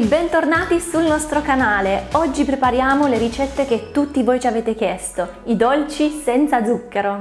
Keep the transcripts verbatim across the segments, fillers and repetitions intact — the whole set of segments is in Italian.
bentornati sul nostro canale. Oggi prepariamo le ricette che tutti voi ci avete chiesto, i dolci senza zucchero.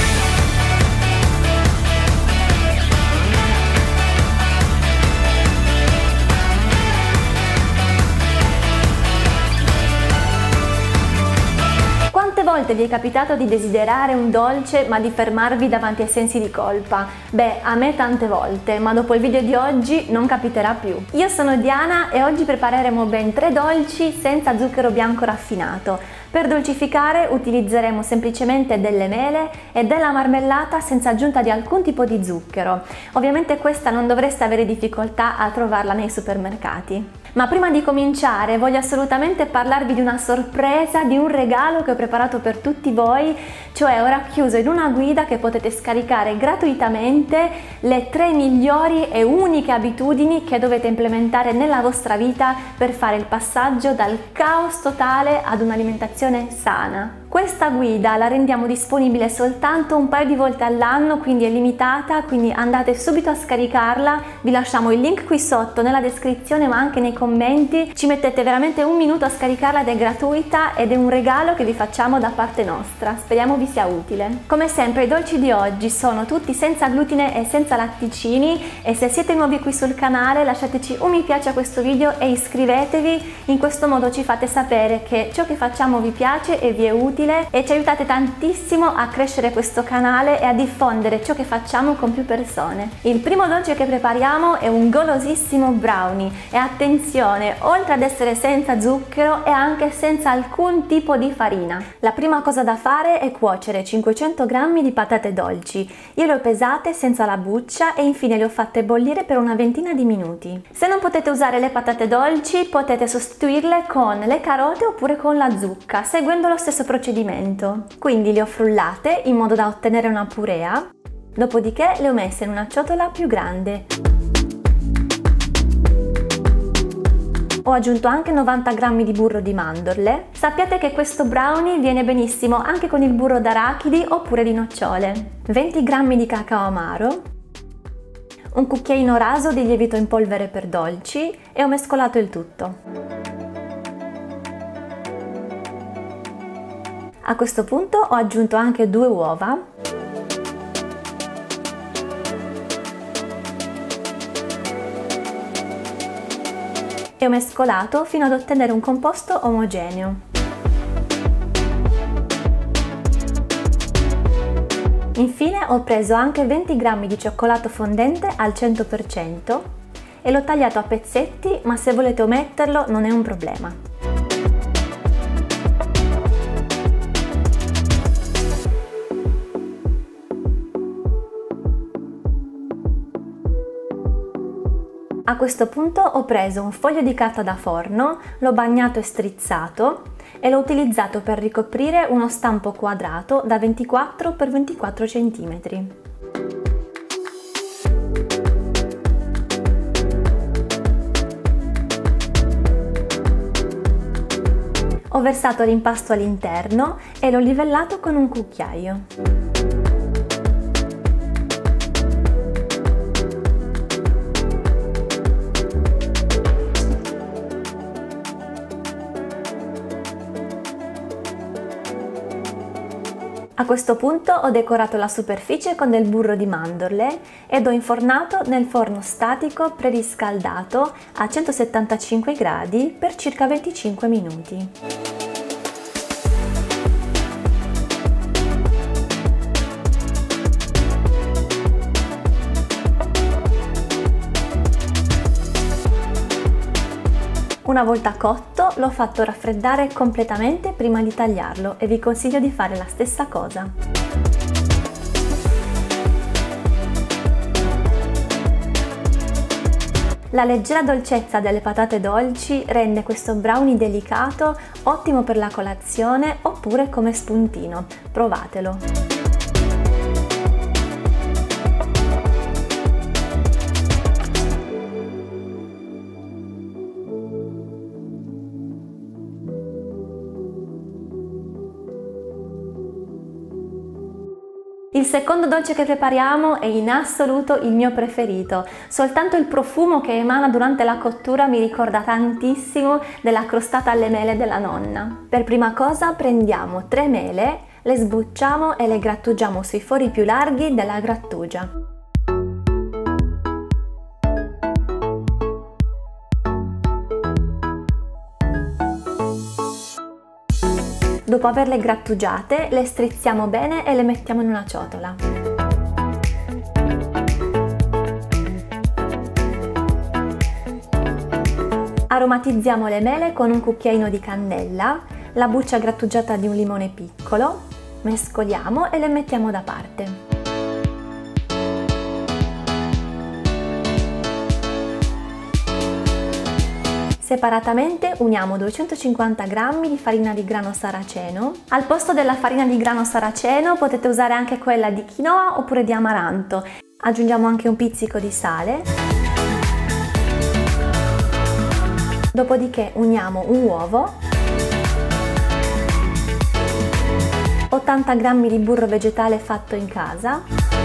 Quante volte vi è capitato di desiderare un dolce ma di fermarvi davanti ai sensi di colpa? Beh, a me tante volte, ma dopo il video di oggi non capiterà più. Io sono Diana e oggi prepareremo ben tre dolci senza zucchero bianco raffinato. Per dolcificare utilizzeremo semplicemente delle mele e della marmellata senza aggiunta di alcun tipo di zucchero. Ovviamente questa non dovreste avere difficoltà a trovarla nei supermercati. Ma prima di cominciare voglio assolutamente parlarvi di una sorpresa, di un regalo che ho preparato per tutti voi, cioè ho racchiuso in una guida che potete scaricare gratuitamente le tre migliori e uniche abitudini che dovete implementare nella vostra vita per fare il passaggio dal caos totale ad un'alimentazione sana. Questa guida la rendiamo disponibile soltanto un paio di volte all'anno, quindi è limitata, quindi andate subito a scaricarla, vi lasciamo il link qui sotto nella descrizione ma anche nei commenti, ci mettete veramente un minuto a scaricarla ed è gratuita ed è un regalo che vi facciamo da parte nostra, speriamo vi sia utile. Come sempre i dolci di oggi sono tutti senza glutine e senza latticini e se siete nuovi qui sul canale lasciateci un mi piace a questo video e iscrivetevi, in questo modo ci fate sapere che ciò che facciamo vi piace e vi è utile e ci aiutate tantissimo a crescere questo canale e a diffondere ciò che facciamo con più persone. Il primo dolce che prepariamo è un golosissimo brownie e attenzione, oltre ad essere senza zucchero è anche senza alcun tipo di farina. La prima cosa da fare è cuocere cinquecento grammi di patate dolci. Io le ho pesate senza la buccia e infine le ho fatte bollire per una ventina di minuti. Se non potete usare le patate dolci potete sostituirle con le carote oppure con la zucca, seguendo lo stesso procedimento. Quindi le ho frullate in modo da ottenere una purea, dopodiché le ho messe in una ciotola più grande. Ho aggiunto anche novanta grammi di burro di mandorle. Sappiate che questo brownie viene benissimo anche con il burro d'arachidi oppure di nocciole. venti grammi di cacao amaro, un cucchiaino raso di lievito in polvere per dolci e ho mescolato il tutto. A questo punto ho aggiunto anche due uova e ho mescolato fino ad ottenere un composto omogeneo. Infine ho preso anche venti grammi di cioccolato fondente al cento per cento e l'ho tagliato a pezzetti, ma se volete ometterlo non è un problema. A questo punto ho preso un foglio di carta da forno, l'ho bagnato e strizzato e l'ho utilizzato per ricoprire uno stampo quadrato da ventiquattro per ventiquattro centimetri. Ho versato l'impasto all'interno e l'ho livellato con un cucchiaio. A questo punto ho decorato la superficie con del burro di mandorle ed ho infornato nel forno statico preriscaldato a centosettantacinque gradi per circa venticinque minuti. Una volta cotto l'ho fatto raffreddare completamente prima di tagliarlo e vi consiglio di fare la stessa cosa. La leggera dolcezza delle patate dolci rende questo brownie delicato ottimo per la colazione oppure come spuntino. Provatelo! Il secondo dolce che prepariamo è in assoluto il mio preferito. Soltanto il profumo che emana durante la cottura mi ricorda tantissimo della crostata alle mele della nonna. Per prima cosa prendiamo tre mele, le sbucciamo e le grattugiamo sui fori più larghi della grattugia. Dopo averle grattugiate, le strizziamo bene e le mettiamo in una ciotola. Aromatizziamo le mele con un cucchiaino di cannella, la buccia grattugiata di un limone piccolo, mescoliamo e le mettiamo da parte. Separatamente uniamo duecentocinquanta grammi di farina di grano saraceno. Al posto della farina di grano saraceno potete usare anche quella di quinoa oppure di amaranto. Aggiungiamo anche un pizzico di sale. Dopodiché uniamo un uovo, ottanta grammi di burro vegetale fatto in casa.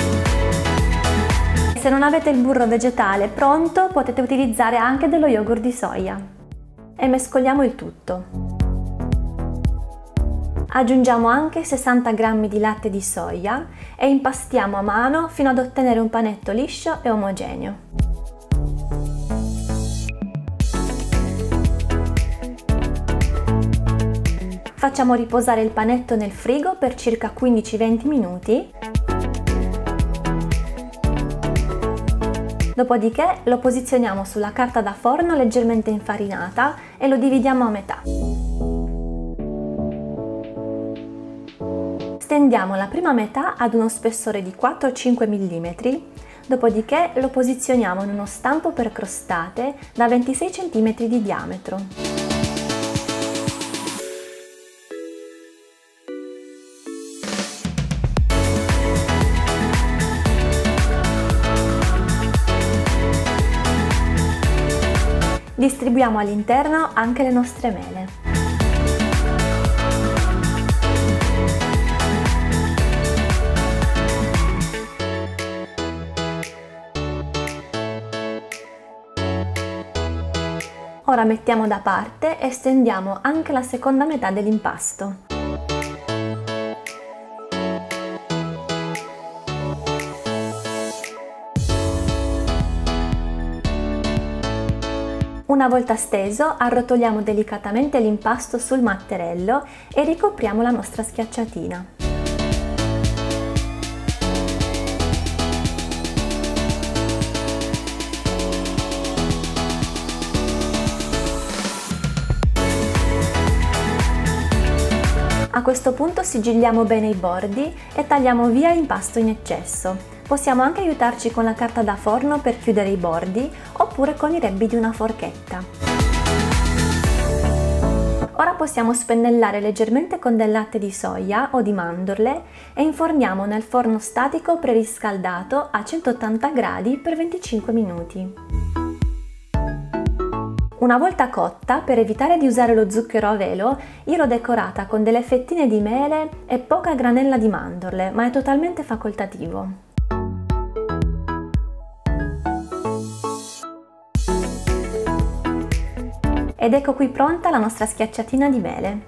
Se non avete il burro vegetale pronto, potete utilizzare anche dello yogurt di soia. E mescoliamo il tutto. Aggiungiamo anche sessanta grammi di latte di soia e impastiamo a mano fino ad ottenere un panetto liscio e omogeneo. Facciamo riposare il panetto nel frigo per circa quindici venti minuti. Dopodiché lo posizioniamo sulla carta da forno leggermente infarinata e lo dividiamo a metà. Stendiamo la prima metà ad uno spessore di quattro cinque millimetri, dopodiché lo posizioniamo in uno stampo per crostate da ventisei centimetri di diametro. Distribuiamo all'interno anche le nostre mele. Ora mettiamo da parte e stendiamo anche la seconda metà dell'impasto. Una volta steso, arrotoliamo delicatamente l'impasto sul matterello e ricopriamo la nostra schiacciatina. A questo punto sigilliamo bene i bordi e tagliamo via l'impasto in eccesso. Possiamo anche aiutarci con la carta da forno per chiudere i bordi oppure con i rebbi di una forchetta. Ora possiamo spennellare leggermente con del latte di soia o di mandorle e inforniamo nel forno statico preriscaldato a centottanta gradi per venticinque minuti. Una volta cotta, per evitare di usare lo zucchero a velo, io l'ho decorata con delle fettine di mele e poca granella di mandorle, ma è totalmente facoltativo. Ed ecco qui pronta la nostra schiacciatina di mele.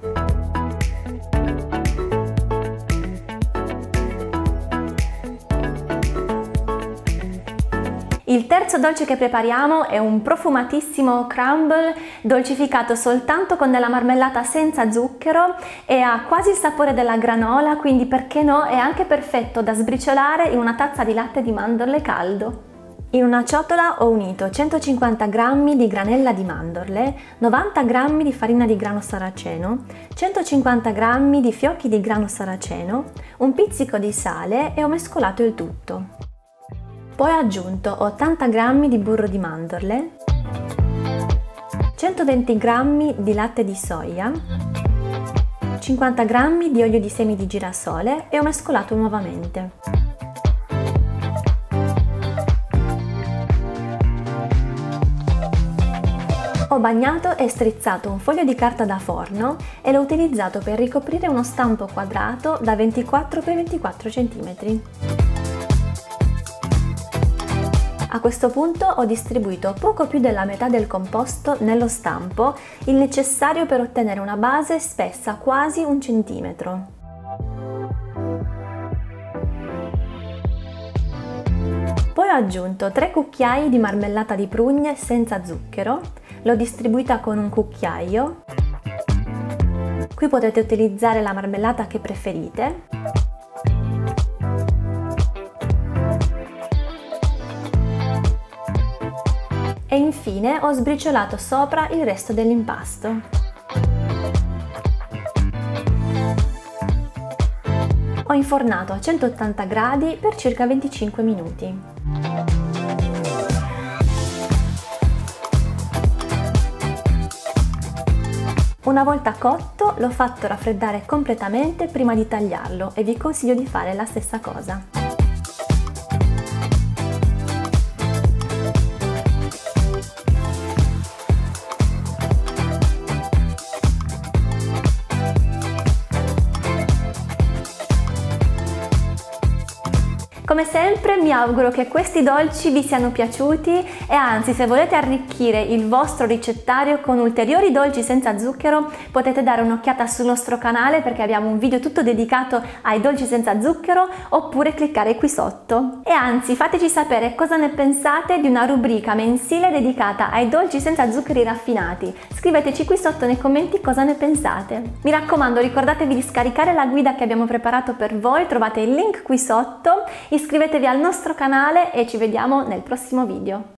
Il terzo dolce che prepariamo è un profumatissimo crumble dolcificato soltanto con della marmellata senza zucchero e ha quasi il sapore della granola, quindi perché no, è anche perfetto da sbriciolare in una tazza di latte di mandorle caldo. In una ciotola ho unito centocinquanta grammi di granella di mandorle, novanta grammi di farina di grano saraceno, centocinquanta grammi di fiocchi di grano saraceno, un pizzico di sale e ho mescolato il tutto. Poi ho aggiunto ottanta grammi di burro di mandorle, centoventi grammi di latte di soia, cinquanta grammi di olio di semi di girasole e ho mescolato nuovamente. Ho bagnato e strizzato un foglio di carta da forno e l'ho utilizzato per ricoprire uno stampo quadrato da ventiquattro per ventiquattro centimetri. A questo punto ho distribuito poco più della metà del composto nello stampo, il necessario per ottenere una base spessa quasi un centimetro. Poi ho aggiunto tre cucchiai di marmellata di prugne senza zucchero, l'ho distribuita con un cucchiaio. Qui potete utilizzare la marmellata che preferite. E infine ho sbriciolato sopra il resto dell'impasto. Ho infornato a centottanta gradi per circa venticinque minuti. Una volta cotto l'ho fatto raffreddare completamente prima di tagliarlo e vi consiglio di fare la stessa cosa. Come sempre mi auguro che questi dolci vi siano piaciuti e anzi, se volete arricchire il vostro ricettario con ulteriori dolci senza zucchero potete dare un'occhiata sul nostro canale perché abbiamo un video tutto dedicato ai dolci senza zucchero, oppure cliccare qui sotto. E anzi, fateci sapere cosa ne pensate di una rubrica mensile dedicata ai dolci senza zuccheri raffinati. Scriveteci qui sotto nei commenti cosa ne pensate. Mi raccomando, ricordatevi di scaricare la guida che abbiamo preparato per voi, trovate il link qui sotto. Iscrivetevi al nostro canale e ci vediamo nel prossimo video.